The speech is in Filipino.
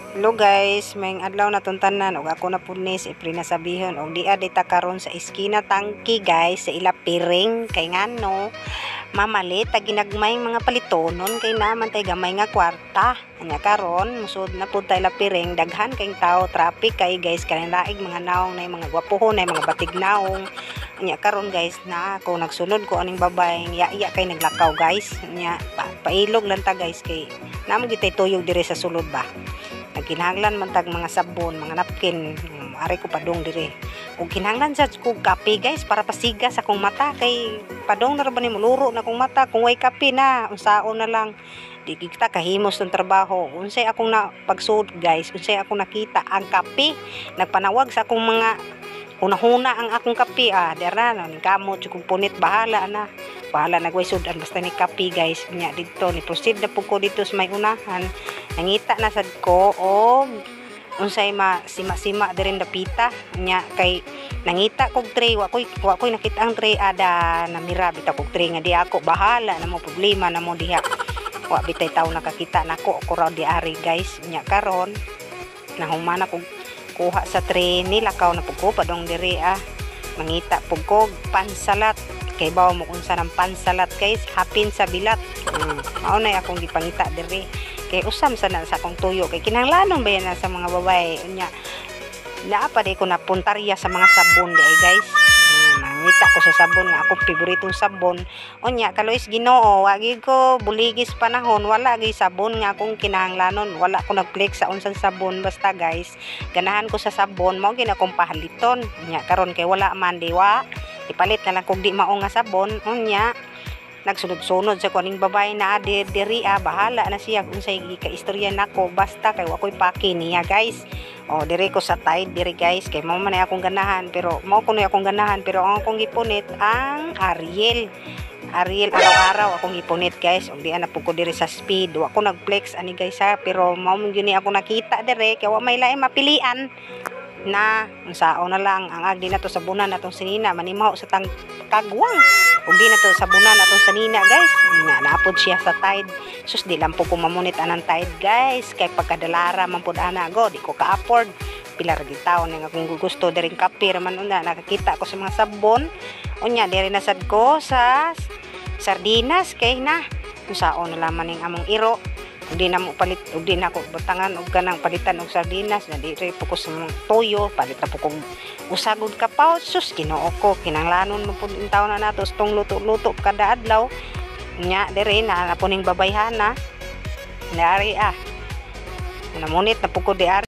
Hello guys, may adlaw na tuntanan og ako na punis ipri na sabihon og di adita karon sa iskina tangki guys sa ila piring kay ngano mamalit tag ginagmay mga palitonon kay naman tay gamay nga kwarta. Anya karon musud na pud tay ila piring daghan kay tao traffic kay guys kanang laig mga naong nay mga gwapohon nay mga batig naong. Anya karon guys na ako nagsunod ko aning babay iya kay naglakaw guys. Anya pailog lang ta guys kay namo gitay tuyog dire sa sulod ba. Nagkinahanglan man tag mga sabon, mga napkin, ari ko padong dire. Ug kinahanglan sa ko kape guys para pasiga sa akong mata kay padong na ra ba ni muluro na akong mata kung way kape na unsaon na lang. Di kita kahimos ng trabaho. Unsay akong na pagsud guys, unsay akong nakita ang kape. Nagpanawag sa akong mga huna-huna ang akong kape dera no ning kamot kung punit bahala na. Bahala nagway sudan basta ni kape guys. Nya dito ni proceed na pud ko dito sa may unahan. Nangita na sad ko og unsay sima-sima diren dapita nya kay nangita kog tray wa koy nakita ang tray ada namira bitaw kog tray nga di ako bahala na mo problema na mo diha wa bitay taw nakakita nako ako raw di ari guys nya karon nahumana kog kuha sa tray nilakaw na pud ko padong diri mangita pud ko pansalat kay bawo mo kung saan ang pansalat guys hapin sa bilat mao nay akong gipangita diri kay usam sana sa akong tuyo kay kinahanglanon ba yan sa mga babae unya naa pa di ko napuntarya sa mga sabon di ay guys nangita ko sa sabon nga akong paboritong sabon unya kalois Ginoo wagi ko buligis panahon wala gyud sabon nga akong kinahanglanon wala ko nagflex sa unsang sabon basta guys ganahan ko sa sabon mao gyud akong pahaliton unya karon kay wala man diwa ipalit na lang kung di mao nga sabon unya nagsunod-sunod sa kuning babae na diri bahala na siya unsay gikaistorya nako basta kay wa koy paki niya guys diri ko sa Tide diri guys kay mao man akong ganahan pero mao kuno akong ganahan pero ang akong gipunit ang Ariel araw-araw akong gipunit guys ug di ana pud ko diri sa Speed wa ko nagflex ani guys pero mao man gyud ni ako nakita diri kay wa may lain mapilian na unsaon na lang ang agdi nato sa bunan natong sinina manimaho sa kagwang ug di nato sa bunan natong sanina guys naapod siya sa Tide sus di lang po ko mamunit anang Tide guys kay pagkadalara man pud ana go di ko ka-afford pila ra gid taon nga kung gusto diring kape man una nakakita ko sa mga sabon unya diri na sad ko sa sardinas kay na unsaon na lamang ning among iro di na mo palit ug di na ako butangan og kanang palitan og sardinas na di po ko sa toyo palit na po kong usagod kapaw sus Ginoo ko kinanglanon mo pud intaw na nato stong luto-luto kada adlaw nya dire na napuning babayhana dari namunit na pud ko di